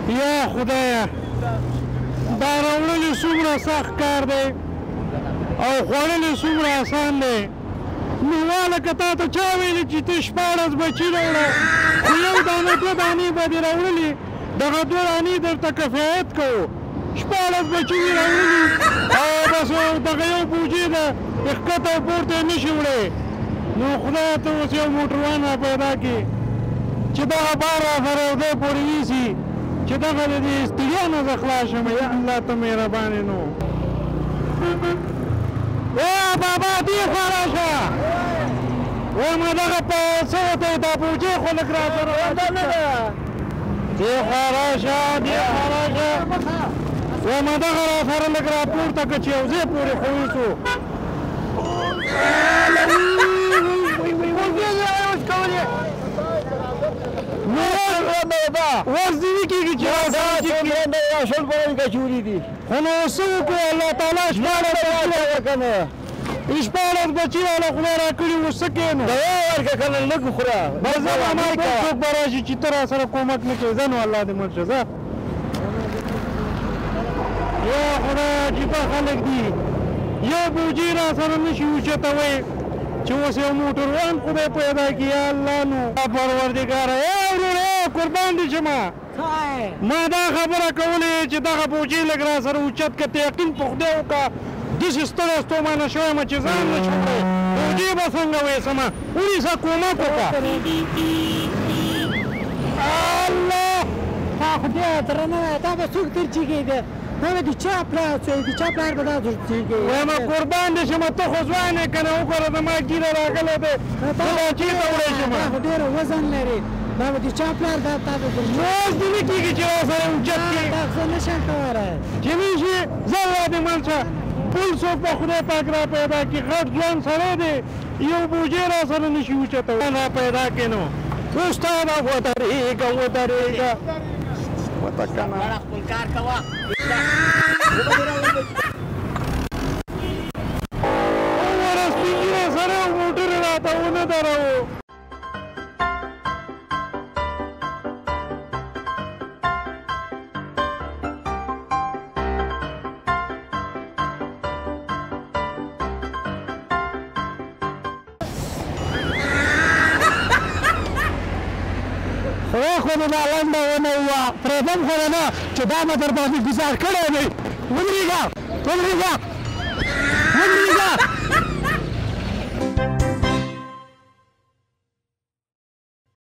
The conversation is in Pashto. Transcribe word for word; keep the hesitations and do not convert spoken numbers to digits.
یا خدایه دا راوړل یې څومره سخت کار دی او خوړل یې څومره اسان دی نو واله که تا ته چا ویلي چې ته شپاړس بچي راوړه خو یو دانه دوه دانې به دې راوړلي دغه دوه دانې درته کفایت کوو شپاړس بچي دې راوړلي او بس دغه یو بوجي ده ښکته او پورته یې نه شي وړی نو خدای ته اوس یو موټروان را پیدا کړي چې دغه بار راسره یو ځای پورې یوسي چې دغه د دې ستړیا نه زه خلاص شم یا الله ته مهربانې نو یا بابا دې خوا راشه وایم دغه په څه ورته دا بوجۍ خو لږ راسره ورته نه ده دې خوا راشه دې خوا راشه وایم دغه راسره لږ راپورته کړه چې یو ځای پورې خو یوسو اوس دې نه کېږي چې شل پوړۍ کچوري دي خو نو څه وکړو الله تعالی شپاړس شپاړس بچي والا خدای راکړي اوس څه کوې نو دوا ورکړه که نه لږ خوره بس زه به ما بل څوک به راشي چې ته راسره کومک نه کوې ځه نو الله دې مړ شه ځه یا خدای عجیبه خلک دي یو بوجي راسره نه شي اوچتوی چې اوس یو موټروان خدای پیدا کړي یا الله نو پروردګاره ای وروره قربان دي شمه ما دا خبره کولې چې دغه بوجي لږ راسره اوچت که ته یقین په خدای وکړه داسې ستړی ستومانه شوی یم چې ځان نه شم کړی بوجي به څنګه ویسمه ونیسه کومک وکړه الله تا خدای درنه دا به څوک ترجیږي دی دا به د چا پلار څوک د چا پلار به دا ترجیږي وایم قربان دې شمه ته خو ځوان یې که نه وګوره زما ګیره راغلی دی ته دا چېرته وړی شمه دا خو ډېره وزن لري دا به د چا پلار دا تا به نو اوس دې نه کېږي چې راسره اوچت کړي دا زه نه شم کولی چې نه شي ځه الله دې مړ شه بل څوک به خدای پاک را پیدا کړي غټ ځوان سړی دی یو بوجۍ راسره نه شي اوچتولی را پیدا کړي نو استاده ودرېږه ودرېږه وته که نه خپل کار کوه وګوره سپین ږیری سره یو موټر یې راته ونه دروو خدای خو دې دا لنډه ونه وه پرېږدم خو نه چې دا مې در باندې ګزار کړی دی ودرېږه ودرېږه